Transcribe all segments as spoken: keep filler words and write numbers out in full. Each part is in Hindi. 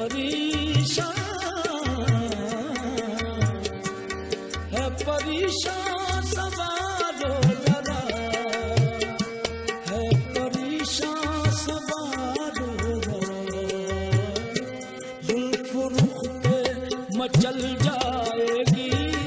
परेशान है परेशान सवारो जरा है परेशान सवारो जुल्फ रुख पे मचल जाएगी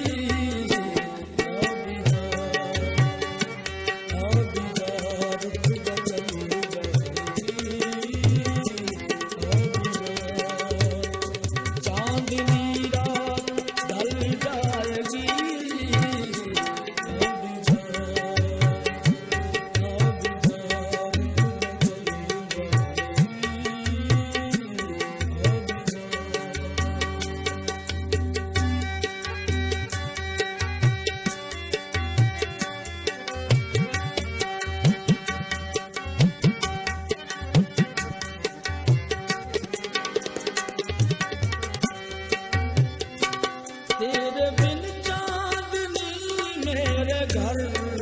तेरे बिन चांदनी मेरे घर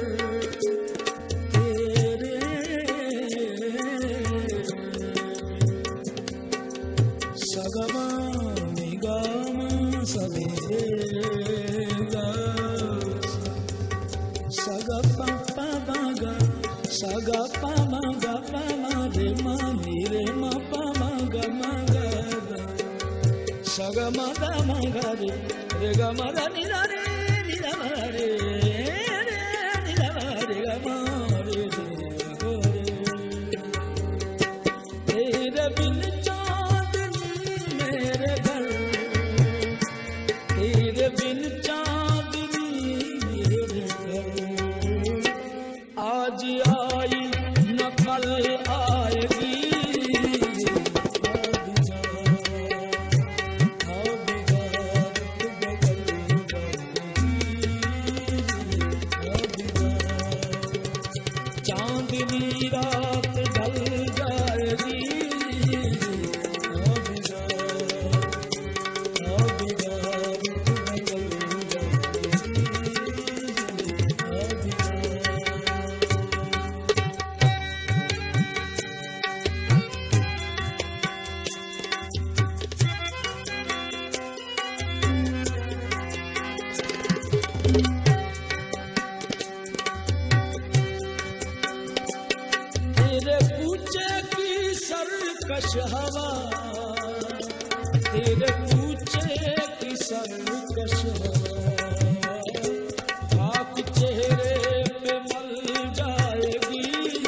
तेरे सगमा निगामा सवेगा सगा पापा बागा सगा पामा गा पामा रे मा रे मा पामा गा मा गा सगा मा गा मा गा रे रे गा मा रा नि रा रे नि रा मा रे रे नि रा मा रे गा मा रे रे गो रे तेरे बिन चांदनी मेरे घर तेरे बिन चांदनी मेरे घर आज आई न कल आएगी चांदनी रात ढल जाएगी तेरे पूछे की सरकश हवा तेरे पूछे की सरकश हवा आप चेहरे पे मल जाएगी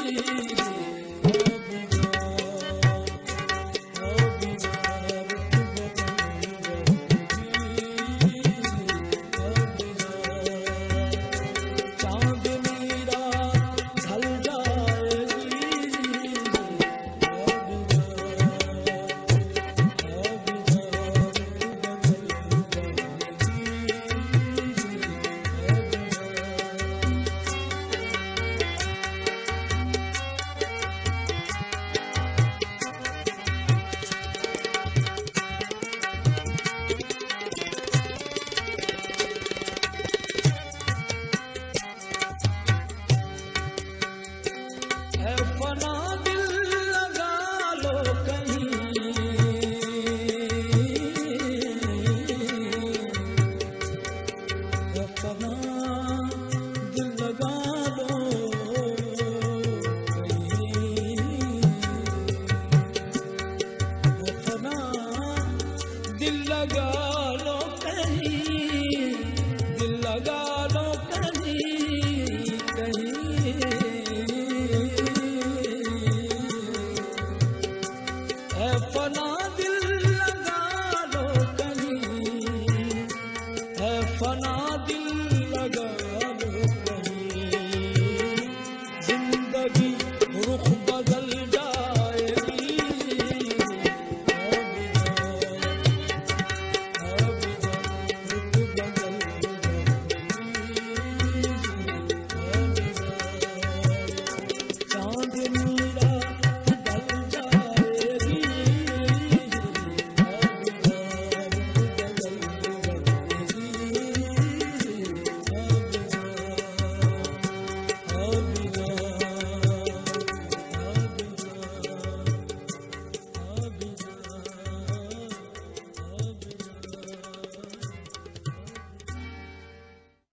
चांदनी रात ढल फना दिल लगा लो कहीं फना दिल लगा लो कहीं फना दिल लगा